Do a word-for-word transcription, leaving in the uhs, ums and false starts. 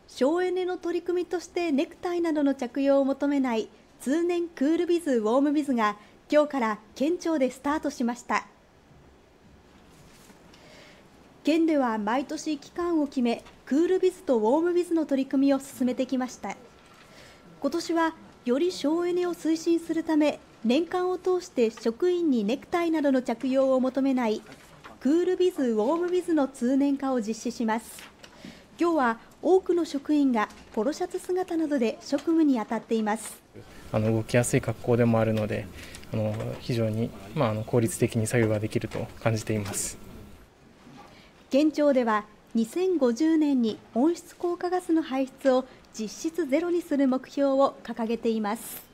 省エネの取り組みとしてネクタイなどの着用を求めない通年クールビズウォームビズが今日から県庁でスタートしました。県では毎年期間を決め、クールビズとウォームビズの取り組みを進めてきました。今年はより省エネを推進するため、年間を通して職員にネクタイなどの着用を求めないクールビズウォームビズの通年化を実施します。今日は多くの職員がポロシャツ姿などで職務に当たっています。 あの動きやすい格好でもあるので、あの非常に、まあ、あの効率的に作業ができると感じています。 県庁ではにせんごじゅうねんに温室効果ガスの排出を実質ゼロにする目標を掲げています。